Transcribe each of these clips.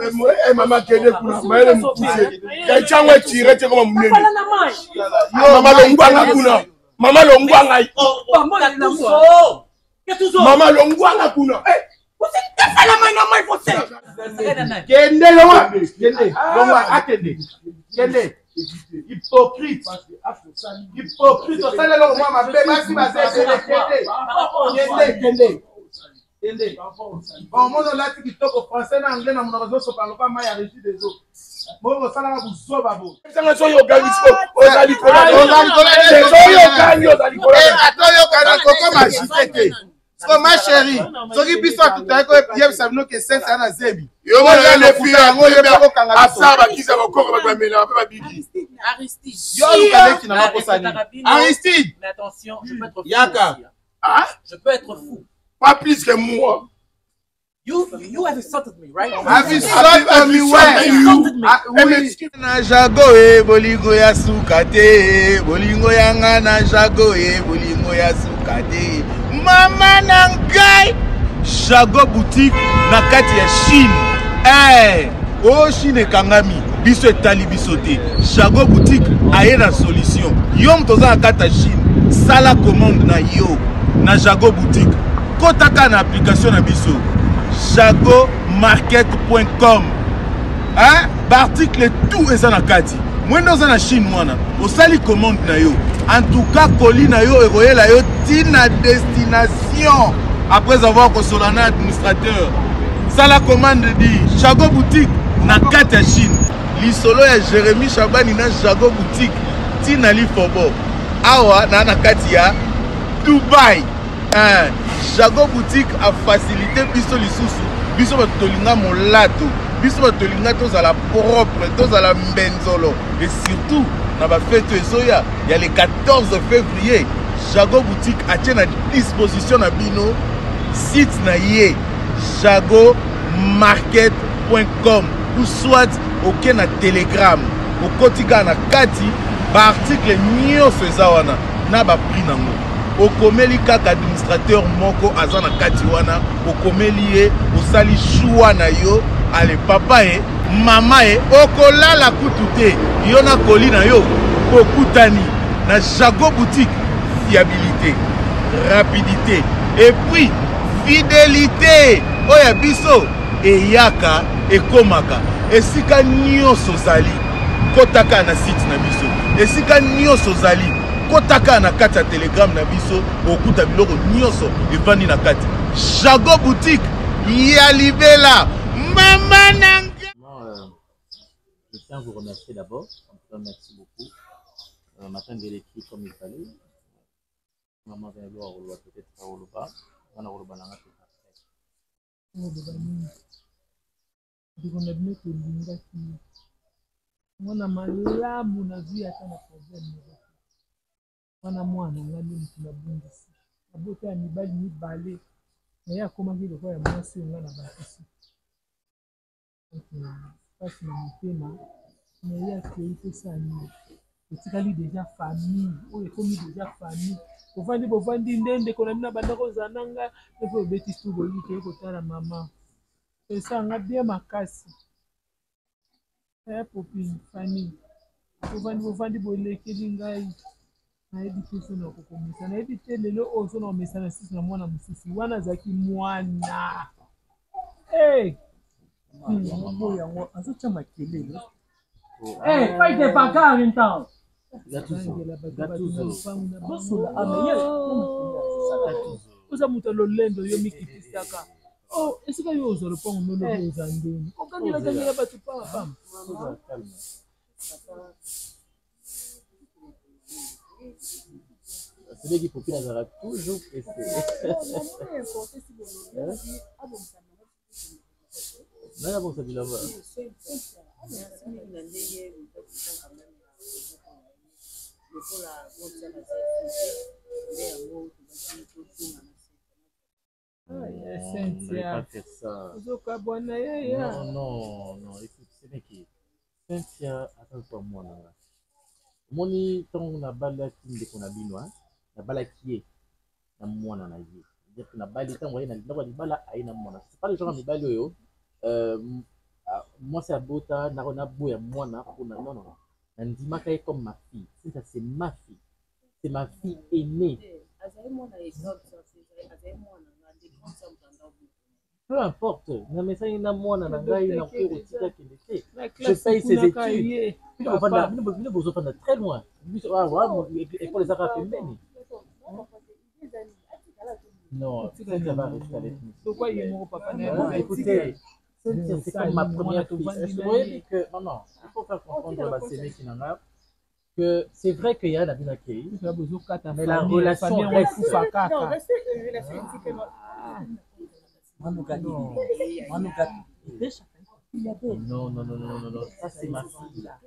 maman kende kuna maele mutise kachangwe tire te kama munene mama longwanga kuna mama longwanga mama longwanga kuna kende longa atende kende hypocrite osala longo mwa mabe basi bazekende kende bon mono lati kitoko français na anglais na monoko zoso parle pas mai ya régie des eaux bon osala na buzoba bo sanga so yo ganisco ozali kola atoyo kana koko majitete so ma chérie soki biso tutako yebisa bino ke sense ana zebi yo mona le fi yango yeba okanga asaba kiza bakoko bakamela ba bigi Aristide yo lukaleki na makosani Aristide mais attention je peux être fou yaka je peux être fou pas plus que moi. You have insulted me, right? Have insulted me where? Na jago bolingo ya sukate bolingo yanga na jago bolingo ya sukate mama nangai jago boutique na kati ya Chine o Chine kangami biso etali biso te jago boutique aye na solution yo mtoza na kati ya Chine sala commande na yo na jago boutique kotaka na application na biso jagomarket.com barticle tout eza na kati mwendo oza na Chine wana osali commande na yo en tout cas colis na yo ekoyela yo tina destination après avoir consolé na administrateur sala commande di jago boutique na kati ya Chine lisolo ya Jérémy Chabani na jago boutique tina li fobo awa na kati ya Dubaï jago boutique a facilité biso lisusu biso batolinga molato biso batolinga tozala propre tozala mbenzolo et surtout na ba fête ezoya ya le 14 février jago boutique a tient à disposition na bino site na ye jagomarket.com ou soit aucun na Telegram okotika na kati ba article nyonso eza wana na ba prix nango okomeli kaka administrateur moko azana kati wana okomeli ye osali choix na yo ale papa mama okolala kutu te yo na koli na yo okutani na jago boutique fiabilité rapidité et puis fidélité oya biso eyaka ekomaka esika nyonso zali kotaka na site na biso esika nyonso zali kotaka na kati ya Telegram na biso okuta biloko nyonso evandi na kati jago boutique ya libela mama nanga. Je tiens à vous remercier d'abord. Merci beaucoup. Matin de l'équipe comme il fallait. Maman vient de voir peut-être à Oloba. On a Oloba dans la tête. Mwana malamu na via kama problème wana mwana ngani mtunabungisi abota ya mibali mibale na ya koma ngilo kwa ya mwasi ngana bakisi pasi na mutema na ya kiite sana utikali déjà famille oye komi déjà famille bovandi ndende kona mina banda ko zananga efo beti stugo yike ko tala mama esa nga bien makasi popine famille bovandi bolekeli ngai nayebi te so na kokomisa nayebi te lelo oyo so na omesana sisi na mwana mosusu wana azalaki mwana yango yango azotya makelele faite pakari ntango oza moto alolendo yo mikitisaka esika yo ozwa lopango nolobi oza ndeni okangela bato pamapama celui qui faut qu'il a toujours pressé. Non, bon, ça dit là-bas. Non, écoute, c'est bien qui. Cynthia, attends-toi, moi, là. Moni ton na bala kinde kona binwa na bala kie na mwana na ye dire na bala tan wali na bala aina mwana c'est pas les gens mi bala yo moi c'est abota na boya mwana kuna non non ndima kai comme ma fille ça c'est ma fille, c'est ma fille aînée. Peu importe, mais ça il a mwana na ngai na ko tika kende. Je paye ses études. On va de très loin. Pour les arabes pembeni. Non, ça va rester avec nous. Pourquoi il est mon papa? Écoutez, c'est comme ma première fille. Est-ce que vous voyez que non, il faut faire comprendre à ces mecs qui n'en ont que c'est vrai qu'il y a la bien accueillie, mais la relation reste. Non, restez relation. Non, ça c'est ma fille là.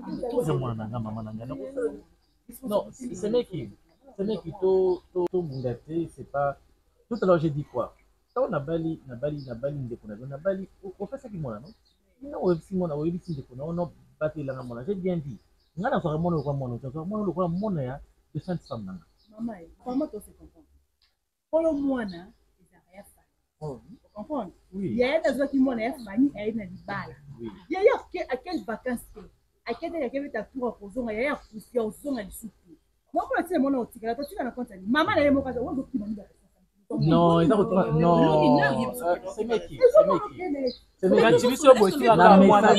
Non, ce mec qui tout mungaté, c'est pas. Tout à l'heure j'ai dit quoi? On a bali, on fait ça qui moi non? Non, si mon a eu si on a battu la maman, j'ai bien dit. On a fait mon ya de cette femme. Maman, comment tu sais comprendre? Pour le moine, il a rien fait. Vous comprenez? Oui. Il y a des autres qui m'ont famille et ils n'ont pas là. Il y a à quelles vacances à quelle il y a tout reposant, il y a poussière au son à l'issue. Moi, pour le mon autre, la petite à compte. Maman, elle est mon cas, on doit qui non, il a retrouvé. Non, c'est mec qui. C'est mec qui. Tu veux boiter à la moine.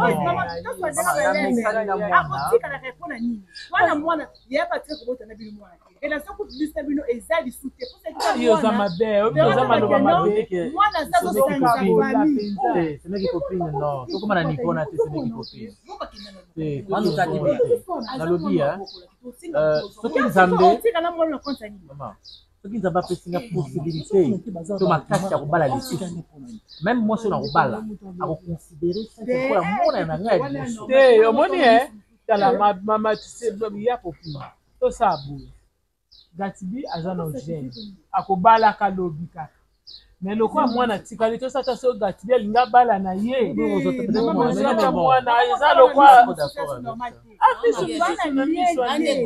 Ce qui n'a pas fait une possibilité de ma cache à Robala ici. Même moi, je suis en Robala, à considérer ça pour la monnaie à la Té, au moni dans la maman tu sais il y a pour tout ça bou. Gatibi azana jeune. Akobala ka lobika. Mais le quoi moi na tikali to ça so Gatibi linga bala na ye. Moi na mwana eza le quoi. Ah puis je bana ni soigner.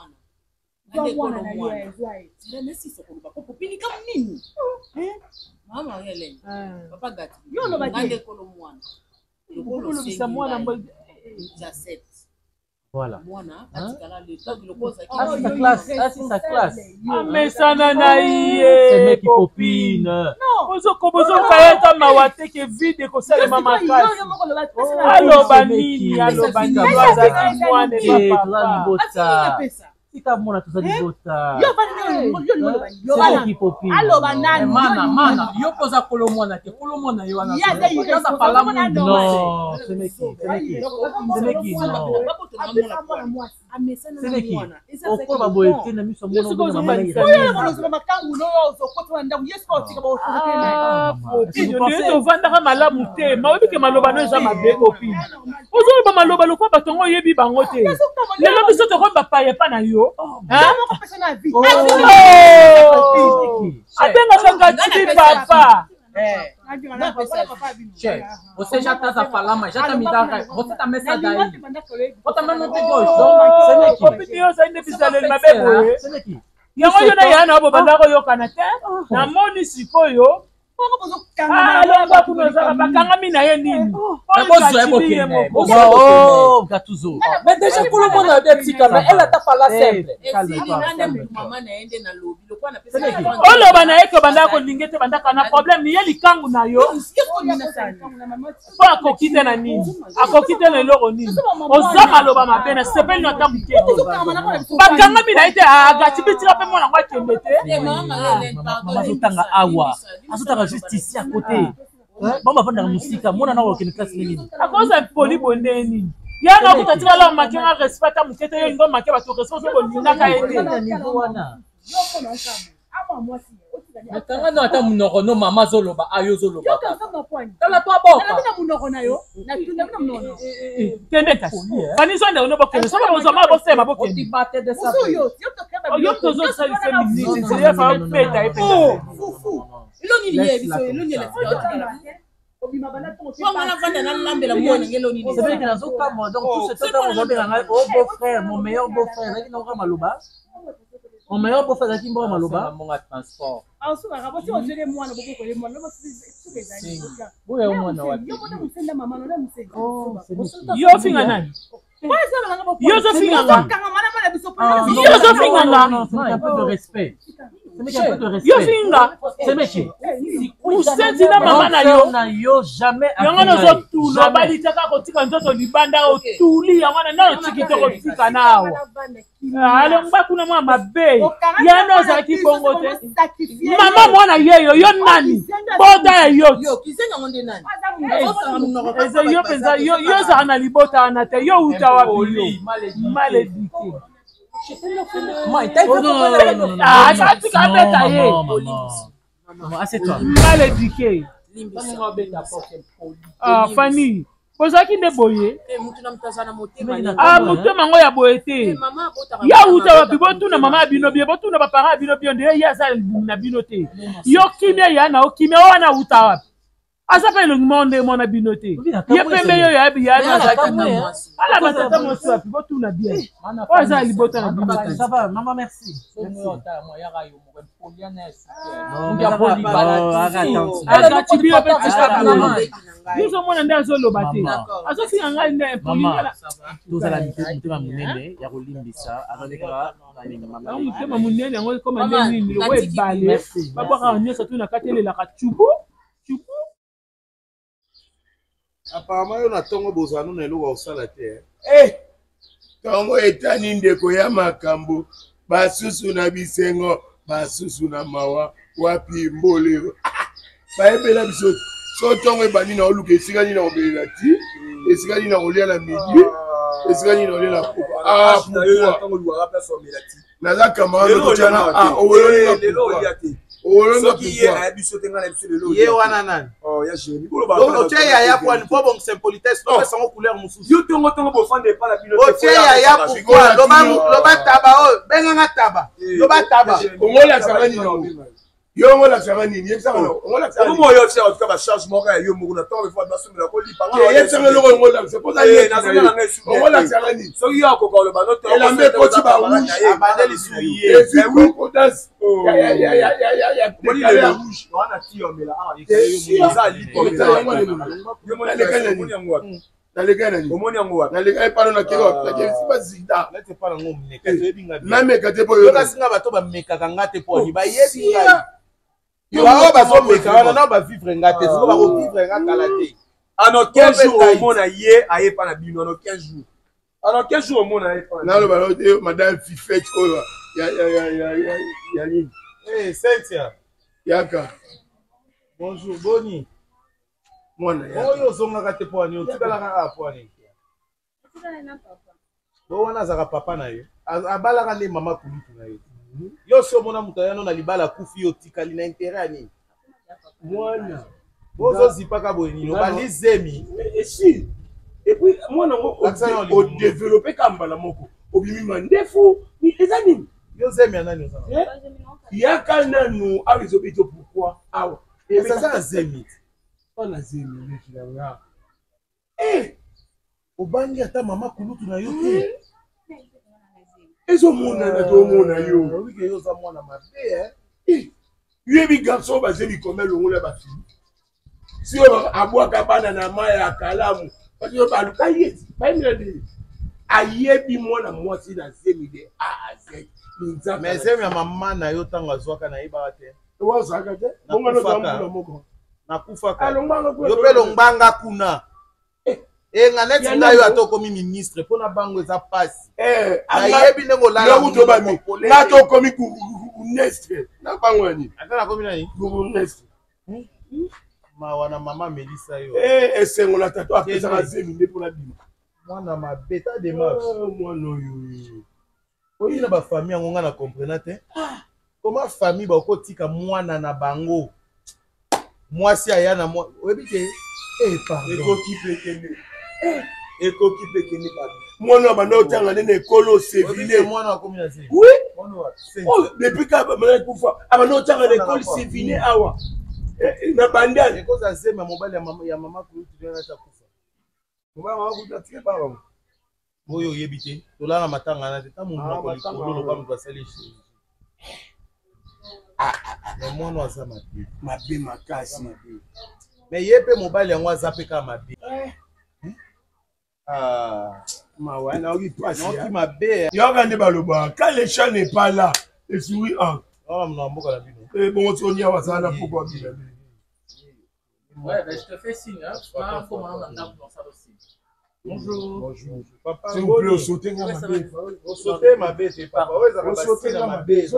Voilà. Ah, c'est sa classe. Ah, c'est sa classe. Ah, mais ça nanaïe. C'est mec qui copine. Non. Bozo kayeta mawate ke vide ko sala mama kasi. Allo banini, allo banini. Bazaki mwana papa. Si tu as mon tout ça du bota. Yo qui copine. Allo banani. Mana. Yo posa kolomona te. Kolomona yo na. Ça parle mon. Non, c'est mec qui. C'est mec qui. Non. C'est mec qui. Au quoi va boiter na miso mono na mama ira. To vanda malamu te. Ma obi ke maloba no za mabe copine. Ozo ba maloba lo kwa batongo yebi bango te. Lelo biso to ko ba paye pa na yo. Abenga Gatibi papa. Chef, você já tá falando, já tá me dando, você tá me daí. Você também não tem gosto. Opinião sai de pisale na bebo. Yango yo na yana abo bandako yo kanate. Na moni sikoyo. Ah, longa kuna za bakanga mina ye nini? Oh, Gatuzo. Mais déjà pour le monde a des petits camarades, elle a ta parlé simple. Olo bana eko bandako lingete bandaka na problème ni ye likangu na yo. Pas akokite na nini? Akokite na loro nini? Ozama loba mapena sepeli na tamuke. Bakanga mina ite Gatibi tira pe mona ngwa kembete. Mama zotanga awa. Azotanga juste ici à côté. Bon, ma femme dans la musique, moi, on a aucune classe. À cause de poli bondeni. Ya na kutatika la makenga respecta mukete yo ndo makeba to response ko linga ka ende. Niveau wana. Mais quand on attend mon no maman zoloba ayo zoloba. Kala toi bon. Na munoko na yo. Na tunda na munono. Tende ta. Fani so nda ono bokene. So ba zo ma bo sema bokene. Oti bate de ça. Yo to zo sa se minute. C'est ya fa peta e peta. Fufu. Iloni liye biso iloni la. C'est vrai que dans aucun cas, donc tout ce temps, on va bien au beau-frère, mon meilleur beau-frère, là, qui n'a pas maloba. Mon meilleur beau-frère, là, qui n'a pas maloba. Mon transport. asukaka bosi ozele mwana bokokole mwana yo finga nani yo zofinga nga yo zofinga nga yo finga usenti na mama na yo yango nazotuna balitaka kotika nzoto libanda otuli yango na otiki te kotika nawa alongba kuna mwa mabe yana ozalaki bongo te mama mwana yeyo yo nani bota ya yo yo mpenza yo ozala na libota wana te yo uta wapi yo maledike atika beta ye maledike fani ozalaki nde boye motema yango ya boye te ya uta wapi botuna mama ya bino bie botuna bapara ya bino bio nde ye aza libumu na bino te yo kimia ya na okimia wana uta wapi aza mpe elongi monde mwana bino te ye pembe yo yana ala batata mosi wapi botuna bien oyo aza libota na bino te Maman, merci. biso mwana nde azoloba te azofinga ngai nde tozala motema monene ya kolimbisa azalekaka motema monene yango ekoma nde nini lobo ebale babwakaka nyonso tu na kati elelaka tsuku tsuku apparemment yo na ntongo bozala no na eloko osala te ntongo etani ndeko ya makambo basusu na bisengo basusu na mawa wapi mbolero bayebela biso so ntongo ebandi na oluka esika nini na kobelela ti esika nini na kolia na midi esika nini na kolia na pourkoi naza camarade kotiana ye wana nani otie yaya pwani po bongisa impolitesse topesango couleur mosusu otie yaya pourkoi loba taba oyo benganga taba loba taba ongolakisaka nini yo ongolakisaka nini yebisaka eloko ongolakisa ongolakisaka nini elamba ekoti barouge abandeli suye efikopotasi nameka te oyokasinga bato bamekaka nga te poni bayebi ngai bao bazomeka wana nao bavivre nga te siko bakovivre nga kala te ano 15 jours omona ye ayepa na bino ano 15 jours ano 15 jours omona ayepa naloba no te madame fifete oyo ya nini Cynthia yaka bonjour boni mwana oyo ozongaka te pwani otikalaka kaka pwani bo wana azaka papa na yo abalaka nde mama kulutu na yo yo so omona moto ayano na libala akufi yo tikali na intere ya nini mwana ozozipaka boye nini obandi zemi esi epuis mwana ngo odevelope ka mbala moko obimima ndefu eza nini yo zemi ya nani ozana yaka nanu awa ezobito pourkui awa ezaza na zemi wana zemi nekinanga obandi ata mama kulutu na yo te ezomonana tomona yo wike yo oza mwana mabe yebi garçon bazeli kome longola bafili si oyo abwaka bana na mai ya kalamu parce oyo baluka yeti bayemela nini ayebi mwana mwasi na zemi de mais zemi ya mama na yo ntango azwaka nayebaka te owazaka te bongana moko nakufaka yo mpe longbanga kuna nga neti ngai ata okomi ministre mpona bango eza pasi nayebi ndenge olala tokomi gunestre na bango ya nini ata nakomi nani gunestre mawa na mama melisa yo esengo na tato apesaka zemi nde mpona bima mwana mabe ta demarche mwana oyo oyi na bafamille yango nga na comprena te koma famille bakotika mwana na bango mwasi aya na oyebi te ekoki pekende mwana banda otanga nde na ekolo osevile mwana wakomi na se depuis ka bamana kufa abanda otanga na ekole sevile awa na bandani ekoza zema mobali ya mama kulutulianata kufa mobali mama kulutatike baba oyo oyebi te tolala matanga na te ta mundu akolo loba moto asali Mais moi non ça mabe. Mabe makasi. Mais ye pe mobile yango azapeka mabe. Mawana oui passe. Non qui mabe. Yo regardez baloba, quand le chat n'est pas là, le souris en. Oh non mboka la bino. Et bon Sonia va ça là pourquoi bien. Ouais, ben je te fais signe, hein. Pas comme on a dans ça aussi. Bonjour. Bonjour. Papa, s'il vous plaît, sauter dans ma bête. Sauter ma bête, c'est papa. Sauter dans ma bête.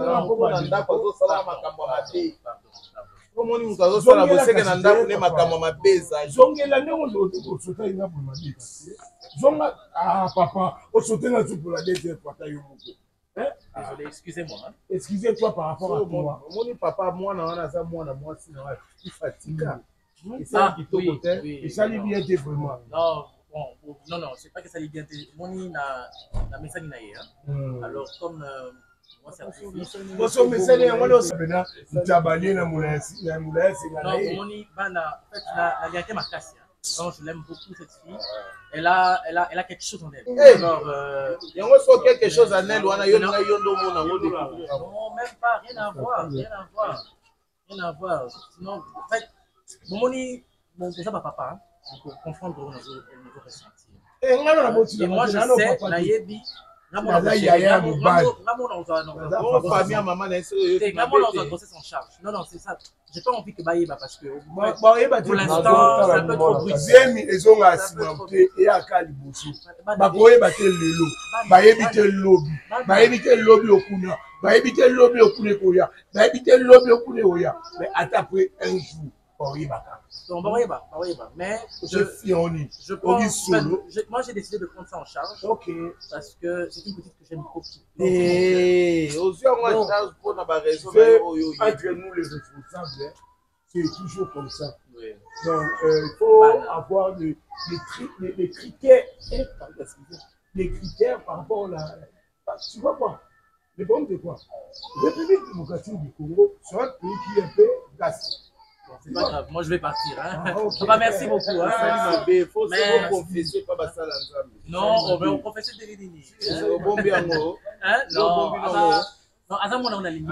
Comment on nous a dit la bosse que nanda pour ne makamo mabeza. Zongela ne on sauter ina pour ma bête. Zonga papa, on sauter dans tout pour la dette papa yo moko. Désolé, excusez-moi. Hein. Excusez-toi par rapport à toi. Mon papa moi na za moi si na fatiga. Oui, et ça lui bien été vraiment. Non, bon, non, c'est pas que ça lui bien été. Moni na message na hier. Alors comme moi c'est moi son message moi le sabena ntabali na mulasi na non Moni bana en fait la gâté ma casse. Donc je l'aime beaucoup cette fille. Elle a quelque chose en elle. Alors yango so quelque chose en elle wana yo na yondo mona ngo découvrir. Non, même pas, rien à voir. Sinon en fait Moni, bon, c'est ça ma papa, pour comprendre nos ressentis. Et moi, je sais, Nayebi, en charge. Non, c'est ça. J'ai pas envie que Baïba parce que pour l'instant, c'est un peu trop bruit. Mais moi j'ai décidé de prendre ça en charge. Parce que c'est une petite que j'aime beaucoup. Entre nous les responsables, c'est toujours comme ça. Oui. Donc il faut avoir des critères par rapport à la. Tu vois quoi? Le problème c'est quoi? La République démocratique du Congo, c'est un pays qui est un peu gaspillé. C'est pas grave, moi je vais partir. Hein. Papa, merci beaucoup. Hein. Il faut se confesser, pas ça l'ensemble. Non, on va confesser des lignes. Non, on a les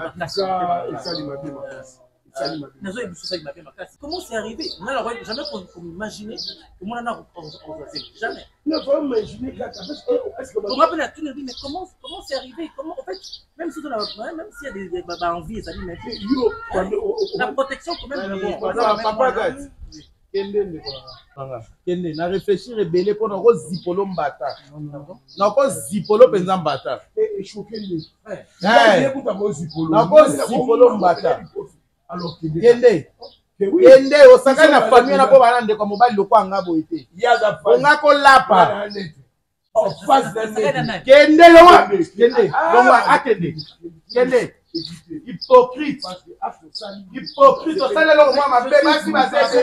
comment c'est arrivé? On n'a jamais imaginé comment on a jamais. Ne faut imaginer on rappelle à tout le monde, mais comment c'est arrivé? Comment en fait, même si y a des envies, ça dit mais la protection quand même. Papa Kende na réfléchir rebelle pour na ko zipolo mbata. Na ko zipolo penza mbata. Et choqué. Na ko zipolo mbata. Alors Kende osaka na famille na po bana ndeko mobali loko anga boite. Onga ko lapa. En face d'un Kende lowa. Kende. Hypocrite. Osala loko mwa mabe basi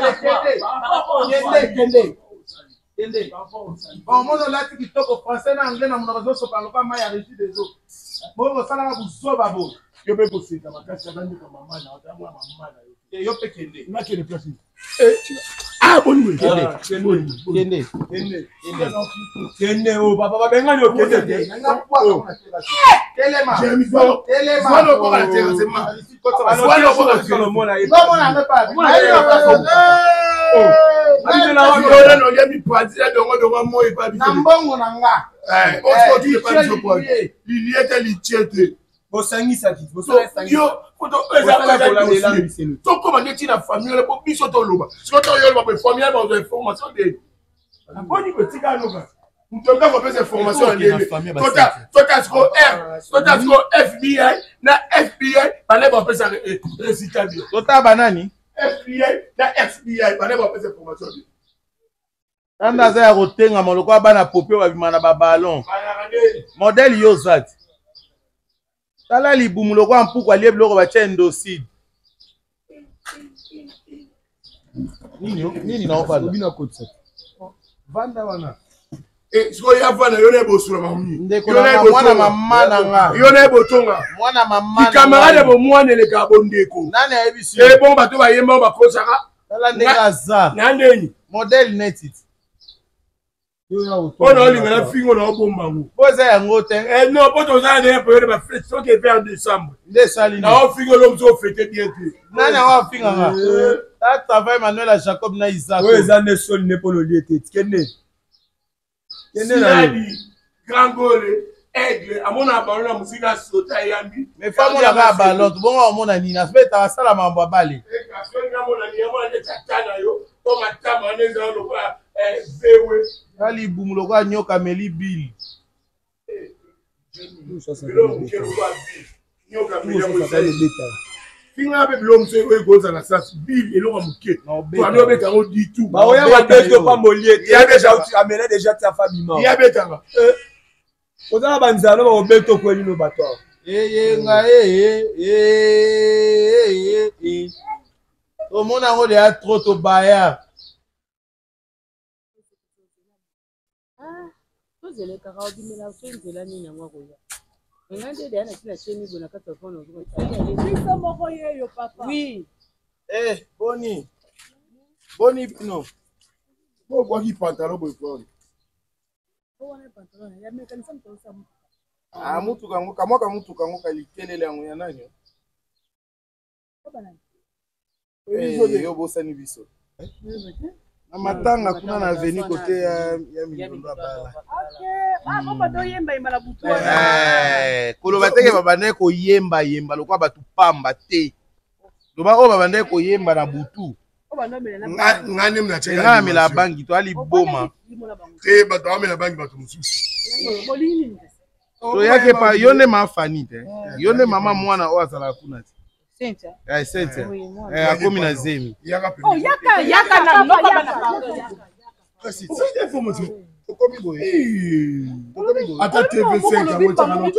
Kende. Bon, moi on l'a dit kitoko français na anglais na monoko so parle pas mai ya régie des eaux. Bon osala na buzoba bo. Yo pe posika makasi abandi ka mama na otamwa mama na yo. Yo pe Kende. Na kende place. Bonne Kende oh papa babenga yo Kende. Toi, FBI, na FBI, balai ba pesa résultat bien. Tota banani? FBI, na FBI, balai ba pesa formation bien. Anda za ya kotenga moloko bana popio ba bimana ba ballon. Modèle Yozat. Tala libumu loko ampuku alie bloko ba chendo seed. Nini na ofala? Bina kotsa. Vanda wana. Siko ya vana yone bosula mamuni. Ndeko na mwana mama nanga. Yone botonga. Mwana mama. Ki camarade bo mwana le ka bondeko. Nani ayebisi? Bon bato ba yemba ba kosaka. Tala ndeka za. Na ndeni. Modèle netit. On a la fille, on a un bon mamou. Posez un autre. Eh non, pas dans un période de fête, c'est qui est fait en décembre. Des salines. Non, fille, l'homme s'est fêté bien. Non, non, fille, là, travail Manuel à Jacob na Isaac. Oui, les années sol n'est pas le lieu. Qu'est-ce grand gole, aigle, à mon abandon, la musique a sauté à Yambi. Mais pas mon aga ballon, bon, à mon ani, n'a fait à ça la mamba balé. Ali boum lo ga nyoka meli bill. Finga be l'homme se we go na sas bill et l'homme muke. Toi no be tango dit tout. Ba oya ba beto pa molier. Il y a déjà amené déjà ta famille. Il y a betanga. Oza banzalo ba obeto kweli no bato. Nga Au monde en a trop to baya. Ah, vous allez carrément dire la fin de l'année na moi koya. Ngande de ana kila cheni bona ka telephone ozo ko. Oui. Eh, Boni Pino. Bon quoi qui pantalon pour prendre. Ah, mutu kangu kamoka mutu kangu kalikelele yangu ya nani? Yo bosani biso. Na matanga kuna na veni côté ya Milondo bala. Kolo bateke babane ko yemba lokwa batu pamba te. Loba o babane ko yemba na butu. Ngani mna cheka. Nga mela bangi to ali boma. Te bato amela bangi bato mususu. To yake pa yone mafani te. Yone mama mwana o azala kuna te. Sente. Sente. Akomi na zemi. Oh, yaka na noka bana. Kasi c'est information. Okomi boye. Ata TV5 ya mocha na.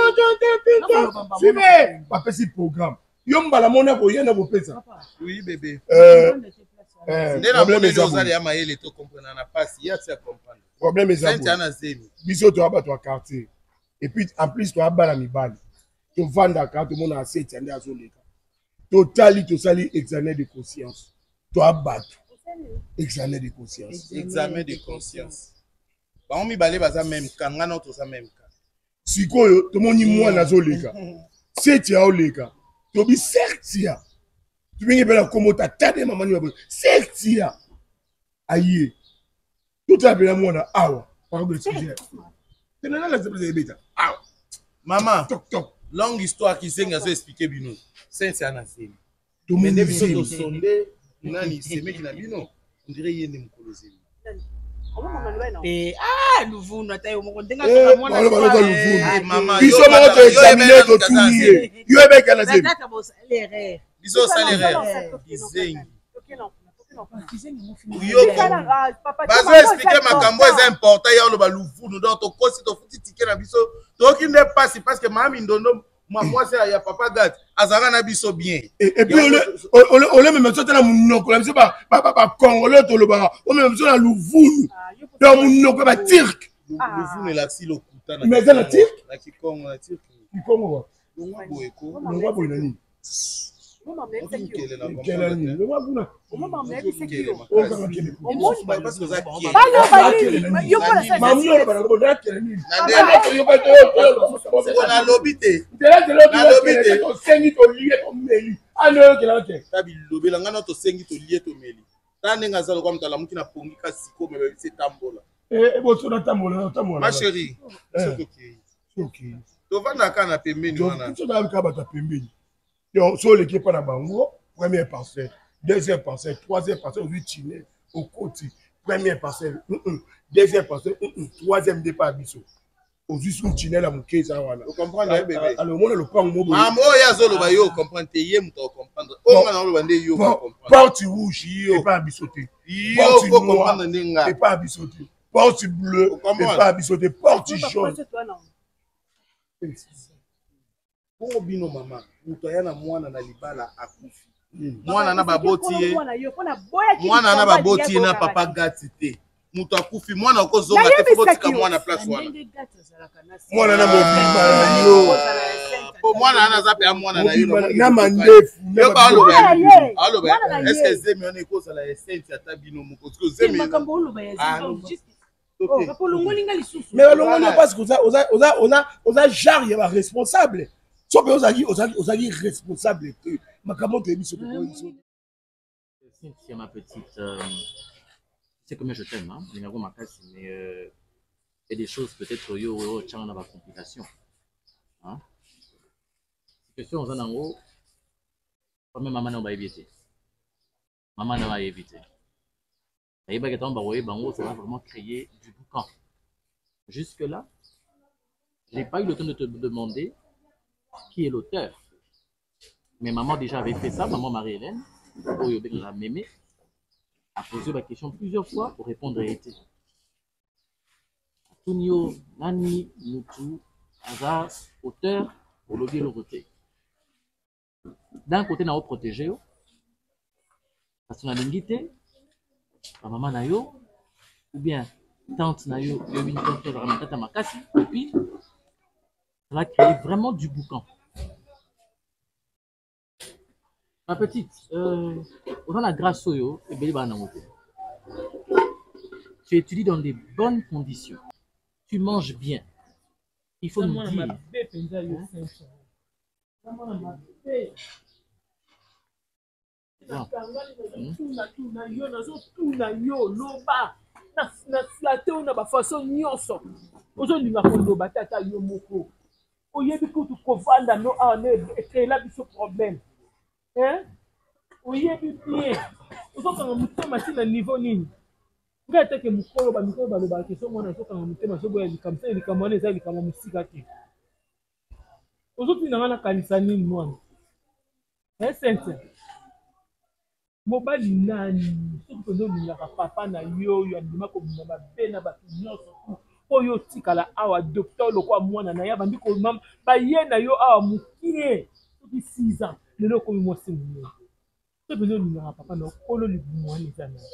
Sibe, papa si programme. Yombala mona ko yena bo pesa. Oui bébé. Ndena problème ezali ya mayele to comprendre na passe ya tu comprendre. Problème ezali. Sente ana zemi. Biso to aba to quartier. Et puis en plus to aba na mibali. To vanda ka to mona asset ande azoleka. Totali to sali examen de conscience. To abattre. Examen de conscience. Examen de conscience. Ba on mi balé baza même kanga na to sa même ka. Sikoyo to moni mwana azoleka. C'est ya oleka. To bi certia. Tu viens bela comme ta tade maman ni certia. Aïe. Tout a bela mwana awa. Par exemple, c'est là la c'est beta. Awa. Maman, toc toc. Longue histoire qui s'est expliquer bino. C'est un assez. Tout le monde est sondé. Nani c'est mec na bino. On dirait yene mkolozeli. Nous vous notez au monde denga maman. Biso mo to examiner to tuer. Yo ebe kana ze. Biso salaire. Izengi. Bazo expliquer makambo est important ya lo baluvu nous donc to kosi to futi ticket na biso. To ki ne passe parce que mama Ndondo moi c'est ya papa date azara na biso bien. Et puis on le même sauter na munoko la biso ba congolais to lo ba on même biso na luvu. Donc munoko ba turc. Luvu ne la si lo kuta na. Mais ça la turc? La Kikongo la turc. Kikongo. Longa boeko. Longa boeko nani? Ma chérie, donc, sur l'équipe pas bango, première parcelle, deuxième parcelle, troisième parcelle, huitième au côté, première parcelle, deuxième parcelle, troisième départ biso. Au juste un tunnel à mon case à wana. Vous comprenez bébé? Alors moi le prend mon mot. Ah moi ya zolo ba yo comprendre te yem to comprendre. O nga na lo bande yo comprendre. Porte rouge yo pas bisoté. Yo faut comprendre ndinga. Et pas bisoté. Porte bleu et pas bisoté. Porte jaune. Bongo bino mama, muto yana mwana na libala akufi. Mwana na baboti ye. Mwana na baboti ye na papa gati te. Muto akufi mwana okozonga te fotika mwana place wana. Mwana na mobimba yo. Po mwana na zape ya mwana na yo. Na mandefu. Yo ba aloba. Aloba. Est-ce que zemi on ekozala essence ata bino moko? Parce que zemi. Mais on parce que on a genre il responsable. Sauf que on a responsable. Ma comment tu es mis sur le C'est ma petite. C'est comme je t'aime, hein. Mais il y a des choses peut-être yo tchang na ba complication. Hein? Question aux anango. Pas même maman n'a pas évité. Maman n'a pas évité. Ça va vraiment créer du boucan. Jusque-là, je n'ai pas eu le temps de te demander qui est l'auteur. Mais maman déjà avait fait ça, maman Marie-Hélène, la mémé, a posé la question plusieurs fois pour répondre à été. Tunio, Nani, Moutou, Aza, auteur, pour levier le côté. D'un côté, on a protégé, parce qu'on a l'invité. Maman nayo ou bien tante nayo une tante de makasi et puis ça va créer vraiment du boucan. Ma petite on a la grâce soyo et tu étudies dans des bonnes conditions, tu manges bien, il faut nous dire mobali nani soki tozolingaka papa na yo yo andima kobima babe na bato nyonso oyo tikala awa docteur lokwa mwana na ya bandi komama baye na yo awa mokie soki 6 ans lelo okomi mwasi monene soki tozolingaka papa na okolo libumu wana eza na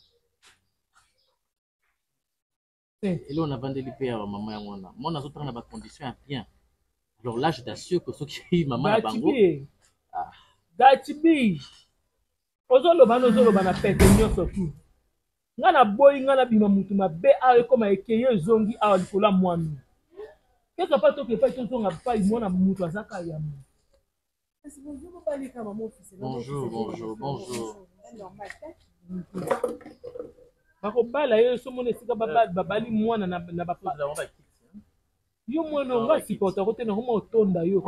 et là on a vendu le père maman ya mwana mwana azotanga na bacondition ya bien. Alors là je t'assure que soki maman ya bango Gachibi ozoloba na pete nyonso tu nga na boyi nga na bima mutu mabe awa ekoma ekeye ezongi awa likolo ya mwami keka pa toke epai tozonga pai mwana mutu azaka ya mu bonjour bakobala yo somona esika babali mwana na bapa yo mwana nga supporter kote na koma otonda yo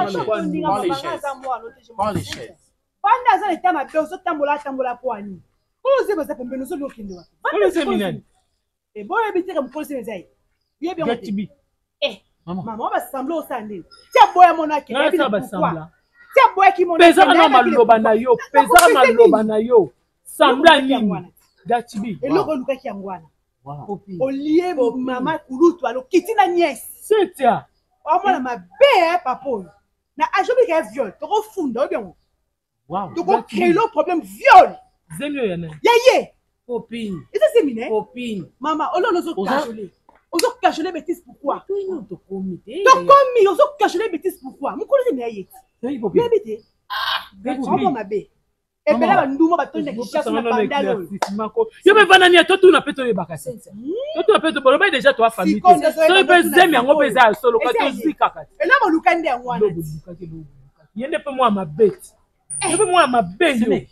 Panda aza leta mabe ozotambola poani. Ozo baza pembeni ozolokende wa. Ozo seminani. Boye biteka mukolo semezai. Yebi ngo. Gatibi. Maman ba sembler osande. Tia boya monake. Yebi ba sembler. Tia boya ki monake. Pesa na maloba na yo, pesa na maloba na yo. Sembla nini? Gatibi. Eloko luka ki yangwana. Olie mama kulutu alo kitina nièce. Setia. Omona mabe papo. Na ajobi ka viol. Toko funda obien. Wow. Donc on crée le problème viol. Zemio yana. Yeye. Copine. Et ça c'est miné. Copine. Maman, on nous cache. On se cache les bêtises pourquoi? Tu nous te commis. On se cache les bêtises pourquoi? Mon collègue n'est yé. Oui, Bien habité. On va m'aber. Et ben là nduma batonda kishasu na pandalo. Yo me banani atotu na peto yebakasi. Toto na peto boloba déjà toi famille. So be zemi yango peza solo ka to zikaka. Et là mon lukande ngwana. Yende pe moi ma bête. Je veux moi ma belle.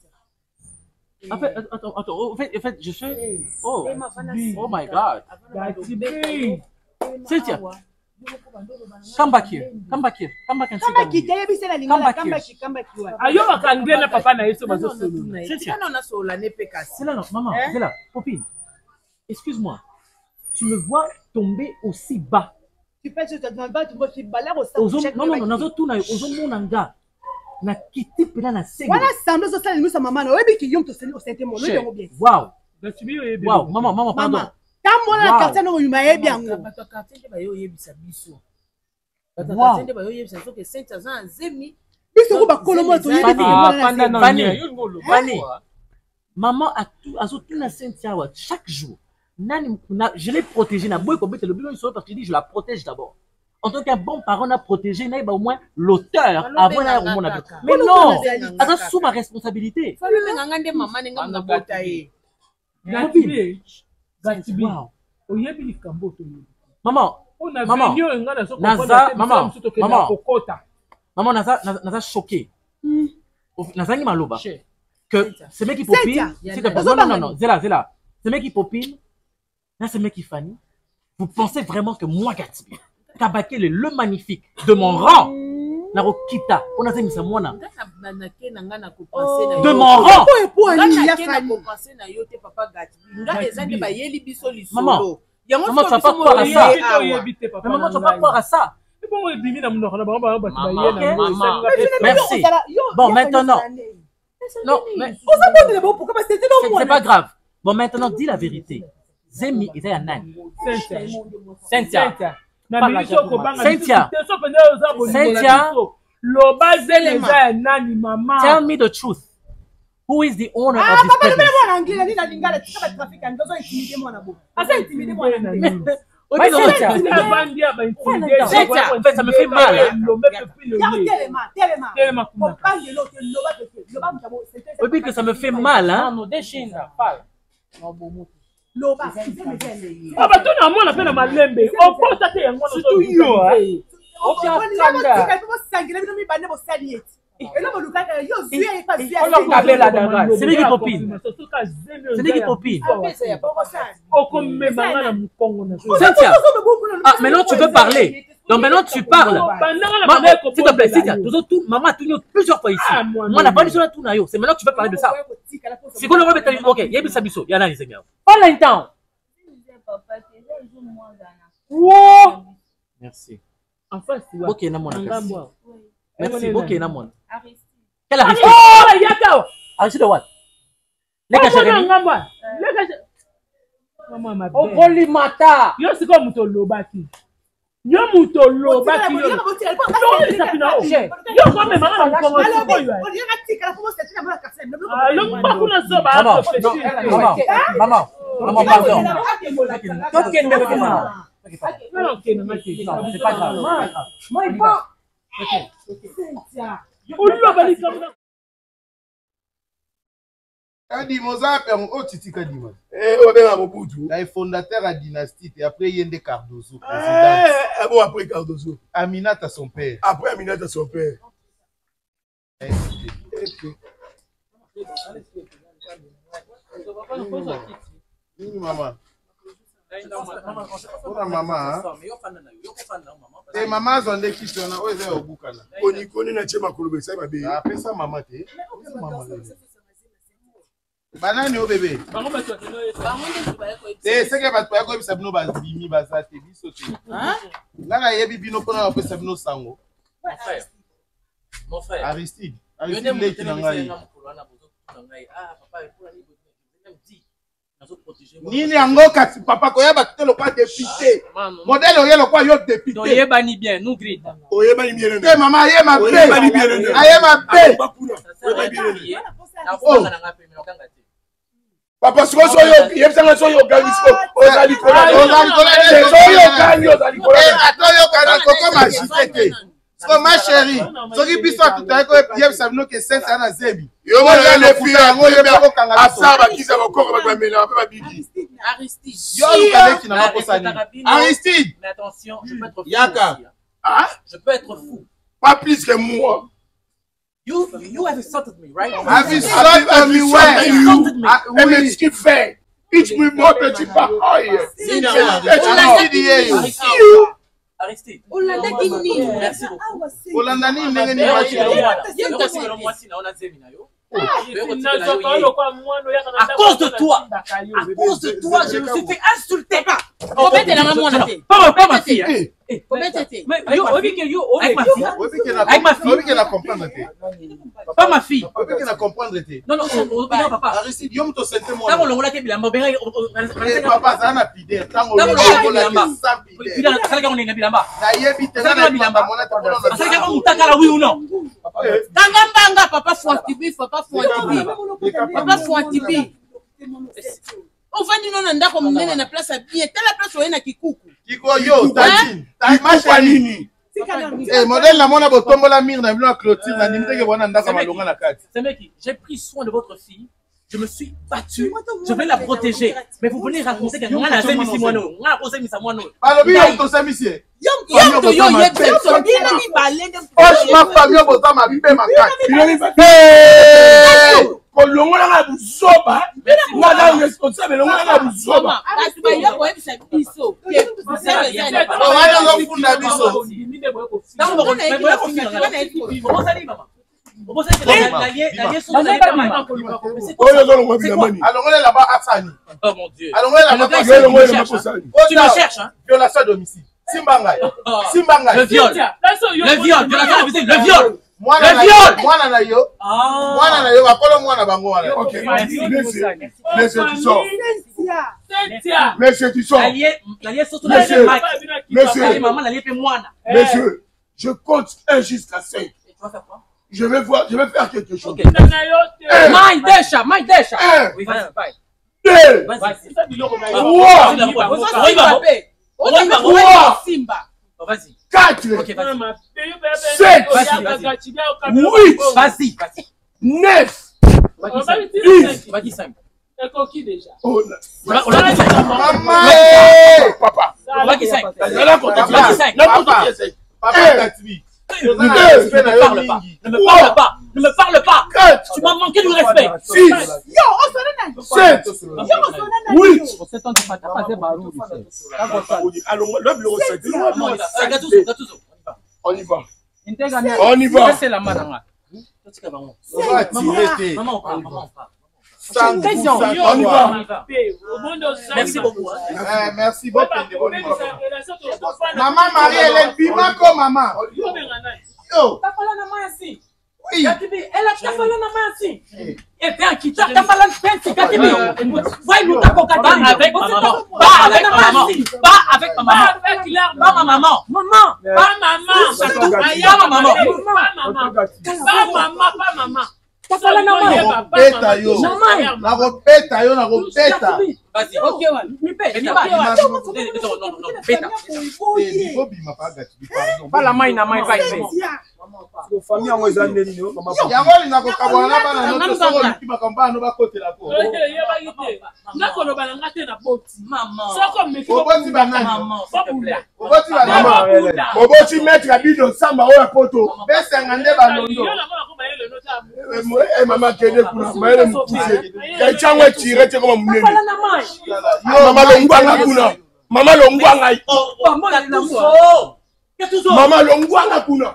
En fait, je suis. Oh my God. Cynthia, come back here. Come back and sit down. Ayo makandela papa na yeso bazo solo. Cynthia, non na sola ne peka. C'est là, non, maman, c'est là, copine. Excuse-moi. Tu me vois tomber aussi bas. Tu fais ce que tu vas tu vas te balayer au sein. Non, tout na ozo monanga. Na kiti pela na sege. Voilà semble ça ça nous sa maman na oyebi ki yom to seli au saint mo lo bien. Wow. Wow, maman pardon. Ta mona na quartier no yuma yebi yango. Bato quartier ba yo yebisa biso. Bato quartier ba yo yebisa so que saint azan zemi. Biso ko ba kolomo to yebi ki Bani. Maman a tout na Cynthia wa chaque jour. Je l'ai protégée na boy ko bete le bilan parce que je la protège d'abord. En tant qu'un bon parent, on a protégé au moins l'auteur avant d'aller au monde. Mais non, c'est sous ma responsabilité. oyebi likambo toyebi maman on a maman venu nga na soko maman naza choqué nazangi maloba que ce mec qui popine non zela ce mec qui popine là ce mec qui Fanny vous pensez vraiment que moi Gatsby Kabakele le magnifique de mon rang Narokita on a dit ça moi de mon rang maman maman tu vas pas croire à ça maman tu vas pas croire à ça merci bon maintenant non mais c'est pas grave bon maintenant dis la vérité Zemi était un âne Cynthia tell me the truth. Who is the owner of this business? Ça me fait mal. Oui, que ça me fait mal. Hein? C'est lui qui copine. C'est lui qui copine. Cynthia, ah, maintenant tu veux parler. Donc maintenant tu parles. S'il te plaît, Cynthia, maman a tenu plusieurs fois ici. Moi, n'a pas dit tout naïo. C'est maintenant que tu veux parler de ça. C'est quoi le rôle de ok, il y a des abisso. Il y en a des seigneurs. Pas longtemps. Merci. Ok, Namon. Merci, ok, Namon. Quelle Aristide? Oh, Yaka! Aristide de what? Les Jérémy? Oh, Golimata! Yo, c'est comme Moutolobaki. Yo, Moutolobaki. Yo, quand même, maman, maman, pardon. C'est pas grave. Moi, il pas. Kadimoza père o Titi Kadima. Le fondateur à dynastie et après Yende Cardozo président. Bon après Cardozo. Aminata son père. Après Aminata son père. Maman. Maman. Et maman zonde question na oze obukana. Koni na chema kolobe ça ba be. Après ça maman te. Banani o bébé. Eh c'est que ba to yako bisa bino bazimi bazate biso te. Hein? Ngana yebi bino pona ba pesa bino sango. Mon frère. Aristide. Aristide leki na ngai. Ah papa pour la nini yango kasi papa koyeba telo pas député modèle oyelo kwa yo député oyebani bien nous grid oyebani bien te mama ayema be oyebani bien ayema be papa soso yo yebsanga so yo ganisco ozali kola so yo kanyo ozali kola atoyo kana koko majitete so ma chérie soki biso tutako yebisa bino ke sense ana zebi yo mona le fi yango yeba ko kanga asaba kiza bakoko bakamela ba bigi Aristide yo lukaleki na makosani Aristide mais attention je peux être fou Yaka ah je peux être fou pas plus que moi you have insulted me right have insulted me where mais ce qu'il fait il me montre tu pas Aristide. Merci beaucoup. Olandani ndenge ni machi na à cause de toi, je me suis fait insulter. Pas ma fille. Avec ma fille. Pas ma fille. Non, papa. Aristide, yo mto sente mo. Tango longola ke bilamba benga papa zana pide. Tango longola ke bilamba. Sala ka onenga bilamba. Na yebi te na bilamba mona te kono. Sala ka utakala oui ou non? Tanga mbanga papa Fouantibi, papa Fouantibi. Papa Fouantibi. On va dire non ndako munene na place bien. Telle place oyena kikuku. Kiko yo, tati. Macha nini? Eh, modèle la mona botombola mire na blanc clôture na nimteke bona ndaka malonga na kati. C'est mec, j'ai pris soin de votre fille. Je me suis battu, je vais la protéger. Mais vous venez raconter que moi, la Zémissi Mono, moi, la Zémissi Mono. Alors, bien, on t'a mis ici. Alors, on est là-bas à Sani. Oh mon Dieu. Alors, on est là-bas à Sani. Tu me cherches, hein? Violation à domicile. Simbangay. Simbangay. Le viol. Le viol. Le viol. Moi, na yo. Moi, na yo. Akolo moi na bango. Ok. Monsieur, tu sors. Monsieur, tu sors. Monsieur, je compte 1 jusqu'à 5. Je vais faire quelque chose. Okay. Maïdesha. Oui, vas-y. 2. Vas-y. 4. Ok, vas-y. 7. 8. Vas-y. 9. 10. Vas-y, 5. Oh, Maman. Papa. Vas-y, 5. Papa. Ne me parle pas. Tu m'as manqué de respect. 6. 7. 8. On y va. Merci beaucoup. Merci beaucoup. Maman Marie, elle est vivante comme maman. Yo. Oui. Elle a fait la et bien qui t'a fait avec ma maman. Vas-y. Ok, pas la main, la main va y aller. Famille en Maman Longwanga kuna.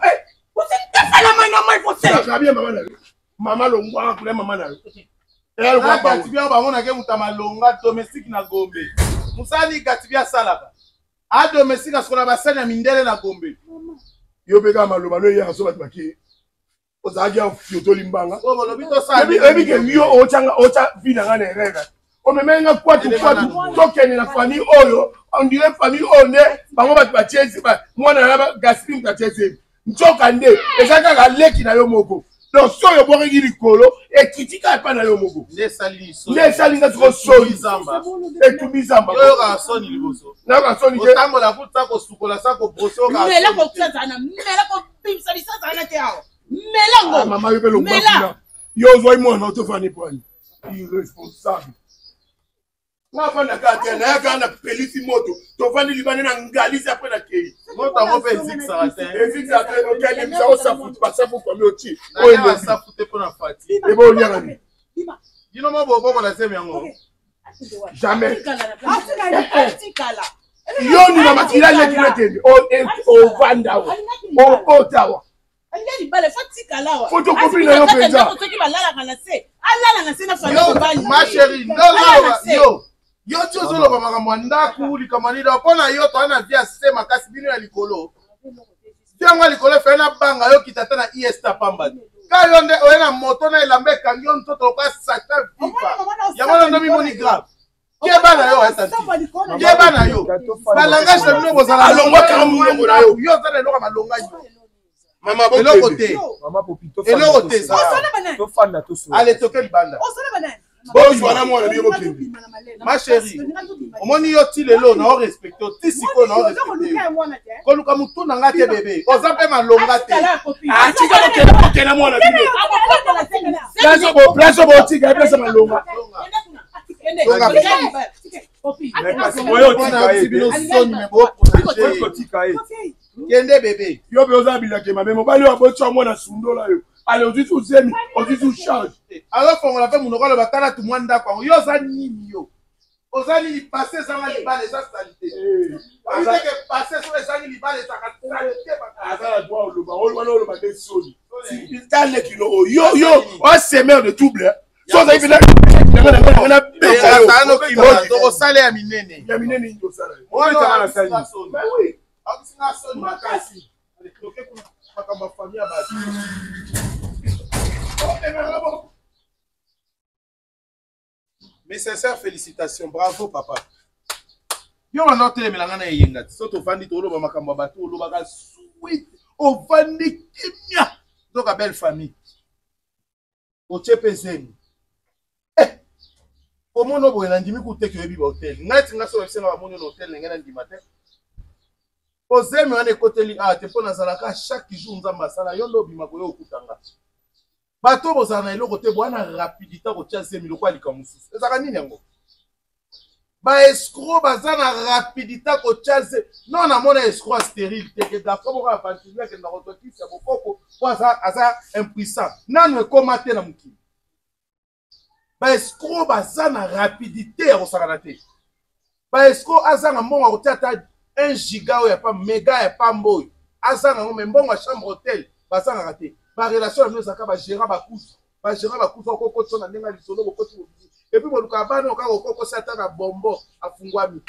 Maman Longwanga kuna maman na. Elle va pas. Gatibia bango na ke mutama longa domestique na Gombe. Musali Gatibia salaka. A domestique askola basana mindele na Gombe. Yo bega maloba no ya so bataki. Ozagia fioto limbanga. O molobito sa. Ebi ke yo ocha vina ngane rega. O memenga kwatu tokeni na famille oyo. On dirait famille onde bango bat batiezi ba mwana na gaslim batiezi njoka nde ezaka ka leki na yo moko donc so yo boreki likolo et kritika pa na yo moko ne sali ngatuko so izamba et tubizamba yo ka soni liboso na ka soni ke tango la kuta ko sukola sa ko broso ka mela ko tsana mela ko pimsa bisasa na te awo mela ngo mama yo pelo ngakuna yo zo imona to fani pani irresponsable. Na fana kate na yaka na pelisi moto to fani libane na ngalisi après na kei moto ngo pe zigzag okali msa safuti basafu kwa mioti oyo safuti po na fati e bo nyanga ni dino mo bobo ko na sema yango jamais tikala yo ni mama kila le kiretende o vanda o otawa ali bale fatikala wa photocopie na yo penza toki balala kana se alala na se na famille bali ma chérie yo tozolo ba makambo ndaku likamanida pona yo to ana via sema kasi bino ya likolo tianga likolo fe na banga yo kitata na iesta pamba ka yo nde oyena moto na elambe kangi on toto kwa sata vipa ya mwana ndo mimoni grave keba na yo asa keba na yo balanga se bino bozala alongwa ka mulongo na yo yo zana loka malonga mama bo eloko te Maman Popito. eloko te ça To fanda to so. allez toke libanda bozwana mwana biye bokende ma chérie omoni yo ti lelo na orespecte ti sikoyo na orespecte koluka mutu na nga te bebe oza mpe malonga te tika kokenda mwana biye place botika place malonga kende bebe yo mpe oza bilake mabe mobali oyo abotisa mwana sundola yo ale ozwisi uzemi ozwisi uchange azofongola mpe monoko aloba tala tumwa ndako yango yo oza nini yo oza nini pase ezanga libala eza salite oiteke pase so ezangi libala ezaka salite azala droit oloba wana oloba nde soni talekilo oyo yo osemer de double so ozali mpena osala ya minene ya minene indi osala akisinga soni makasi makambo ya famille ya bato mes sincères félicitations bravo papa yo wana otelemelanga na eyenga ti so tovandi toloba makambo ya bato olobaka sweet ovandi kimia toka belle famille otie mpe zemi omona oboye na ndimi kuteki oyebi bahotel ngai ti nga so babisenga bamoni na hotel ndenge na ndima te ozemi wana ekoteli awa te mpo nazalaka chaque jour nzambe asala yo nde obima koyo okutanga bato bozala na eloko te bwana rapidité kotia zemi loko alika mosusu ezaka nini yango baescro baza na rapidité kotia zemi non namona escro astérile te ke gafa moko avantilie akenda kotokisi ya bokoko po aza impuissant nanu ekoma te na mokili baescro baza na rapidité ya kosakana te baescro azanga mbongo akotia ata 1 giga oyo ya pa mega ya pamba oyo azanga ngo me mbongo ya chambre hotel bazangaka te barelation na bino ezalaka bagérant bakusa okokotisa na ndenge ya lisolo bokoti mobili epuis boluka bana okaka okokosi ata na bombo afungwami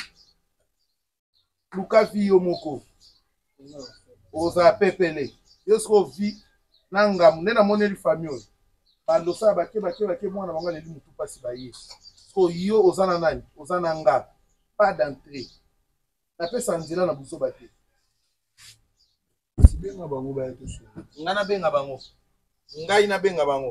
luka vi yo moko ozala pepele yo soki ovi na ngamu nde namoneli famille oyo bandosala bake mwana bango aleli motu mpasi baye so yo oza na nani oza na nga pas d'entrée napesa nzela na buzoba te nga nabenga bango ngai nabenga bango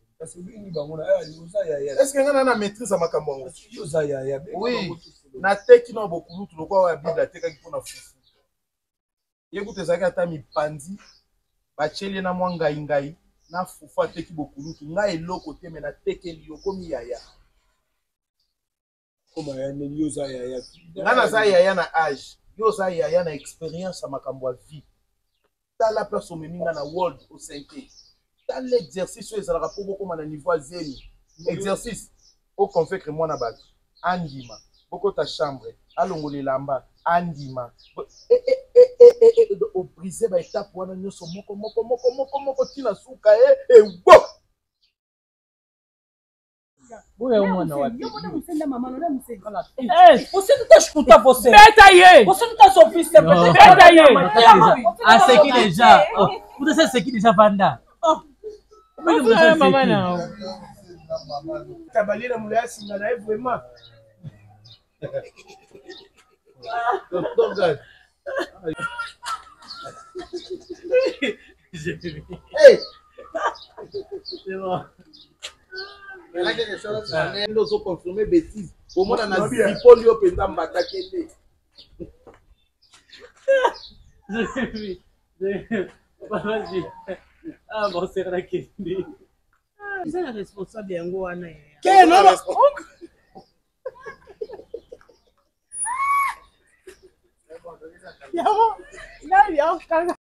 eske nga na maîtrise ya makambo yango oui nateki na bokulutu lokwa oyo ya bible atekaki mpona fufu ye kuta ezalaki ata mipanzi batieli na mwa ngai na fufu ateki bokulutu ngai eloko te me natekeli yo komi yaya nga naza yaya na age yo oza yaya na expérience ya makambo ya vie tala place omemi nga na world osente tala exercice oyo ezalaka mpo bokoma na niveau ya zemi exercice oconvaincre mwana bato andima bokota chambre alongola elamba andima obrise baetape wana nyonso moko ntina suka ewo Wewe mwana wapi? Você não tá escutando você? Beta aí! Você não tá ouvindo? Beta aí! Ah, aqui déjà. Você sei que déjà vanda. Como é que você é mamãe não? Trabalhei na mulher assim, na é vraiment. Ei! C'est bon. Mais là, quelque chose, nous avons confirmé bêtise. Au moins, on a dit qu'il faut que nous attaquer. Ah, bon, c'est la question. C'est la responsable de Yangoana. Quel nom? Là, il y a un